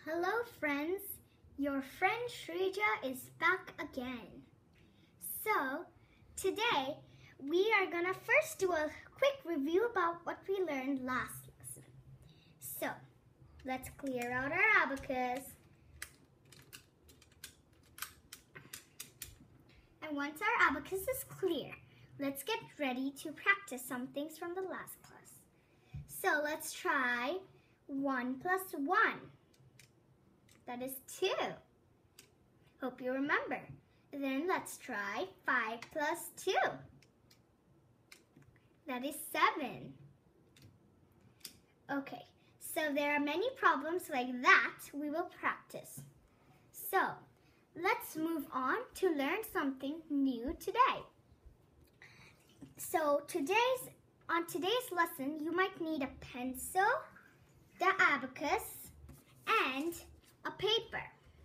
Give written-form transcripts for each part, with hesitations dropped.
Hello friends, your friend Shrija is back again. So, today we are gonna first do a quick review about what we learned last lesson. So, let's clear out our abacus. And once our abacus is clear, let's get ready to practice some things from the last class. So, let's try 1 plus 1. That is 2. Hope you remember. Then let's try 5 plus 2. That is 7. Okay, so there are many problems like that we will practice. So, let's move on to learn something new today. So, on today's lesson, you might need a pencil, the abacus, and a paper.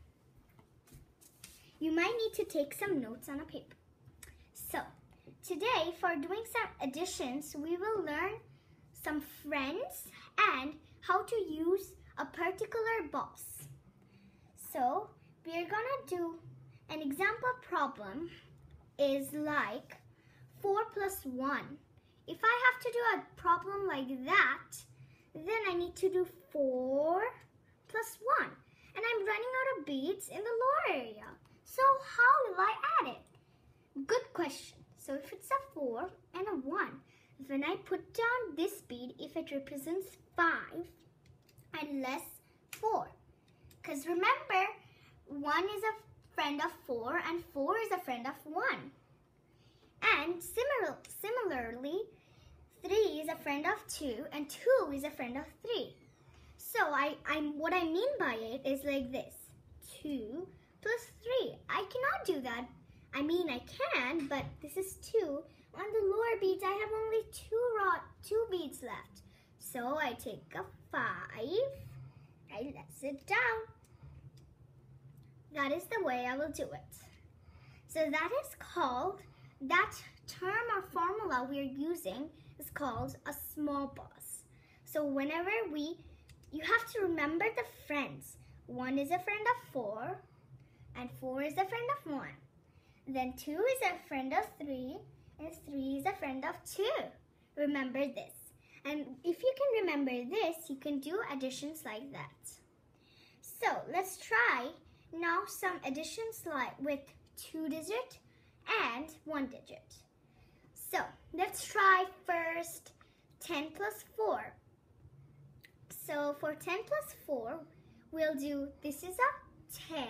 You might need to take some notes on a paper. So, today for doing some additions, we will learn some friends and how to use a particular box. So, we are gonna do an example problem is like 4 plus 1. If I have to do a problem like that, then I need to do 4 plus 1. And I'm running out of beads in the lower area. So how will I add it? Good question. So if it's a 4 and a 1, when I put down this bead, if it represents 5 and less 4. Because remember, 1 is a friend of 4 and 4 is a friend of 1. And similarly, 3 is a friend of 2 and 2 is a friend of 3. So what I mean by it is like this. 2 plus 3. I cannot do that. I mean I can, but this is 2. On the lower beads, I have only 2 beads left. So I take a 5. I let it down. That is the way I will do it. So that is called, that term or formula we're using is called a small boss. So whenever you have to remember the friends. 1 is a friend of 4 and 4 is a friend of 1. Then 2 is a friend of 3 and 3 is a friend of 2. Remember this. And if you can remember this, you can do additions like that. So let's try now some additions like with 2-digit and 1-digit. So let's try first 10 plus 4. So for 10 plus 4, we'll do, this is a 10.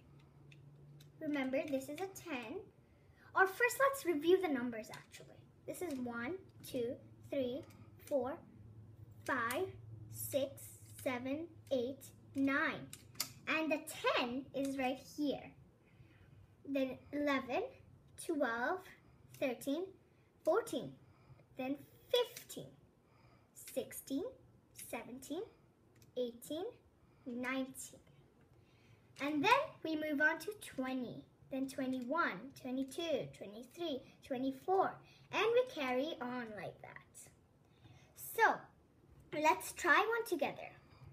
Remember, this is a 10. Or first, let's review the numbers actually. This is 1, 2, 3, 4, 5, 6, 7, 8, 9. And the 10 is right here. Then 11, 12, 13, 14. Then 15, 16, 17, 18, 19. And then we move on to 20, then 21, 22, 23, 24, and we carry on like that. So, let's try one together.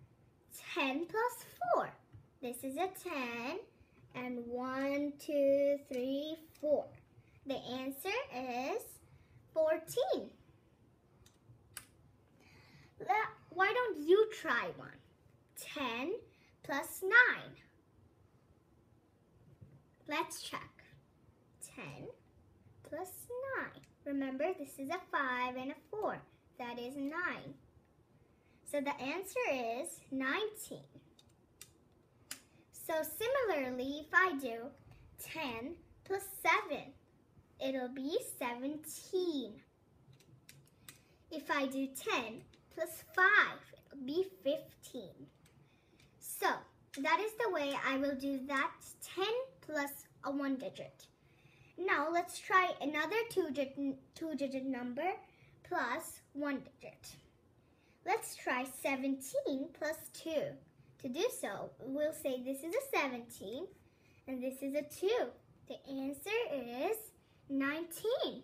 10 plus 4. This is a 10, and 1, 2, 3, 4. The answer is 14. Why don't you try one? 10 plus 9. Let's check. 10 plus 9. Remember, this is a 5 and a 4. That is 9. So the answer is 19. So similarly, if I do 10 plus 7, it'll be 17. If I do 10 plus 5, it'll be 15. So, that is the way I will do that 10 plus a 1-digit. Now, let's try another two-digit number plus 1-digit. Let's try 17 plus 2. To do so, we'll say this is a 17 and this is a 2. The answer is 19.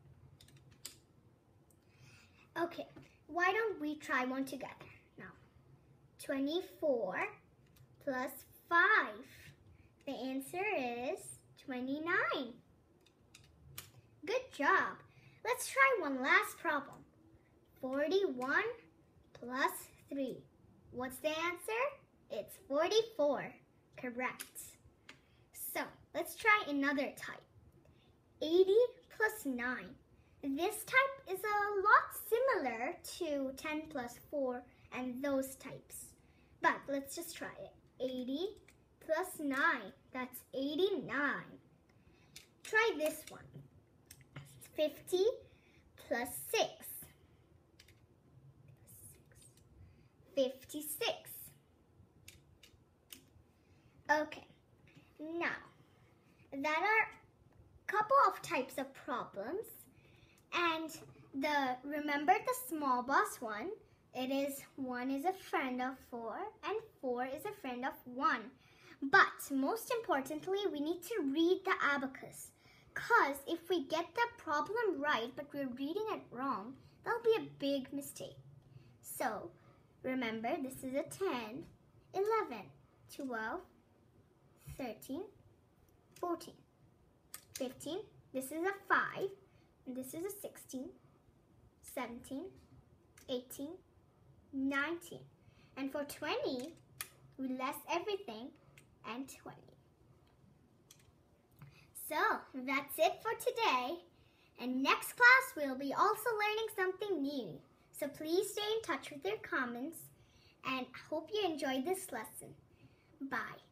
Okay, why don't we try one together now? 24 plus 5. The answer is 29. Good job. Let's try one last problem. 41 plus 3. What's the answer? It's 44. Correct. So, let's try another type. 80 plus 9. This type is a lot similar to 10 plus 4 and those types. But let's just try it. 80 plus 9. That's 89. Try this one. 50 plus 6. 56. Okay, now that are a couple of types of problems, and remember the small boss one. It is 1 is a friend of 4 and 4 is a friend of 1. But most importantly, we need to read the abacus, because if we get the problem right but we're reading it wrong, that'll be a big mistake. So remember, this is a 10, 11, 12, 13, 14, 15, this is a 5, and this is a 16, 17, 18, 19. And for 20, we less everything and 20. So that's it for today. And next class, we'll be also learning something new. So please stay in touch with your comments, and I hope you enjoyed this lesson. Bye.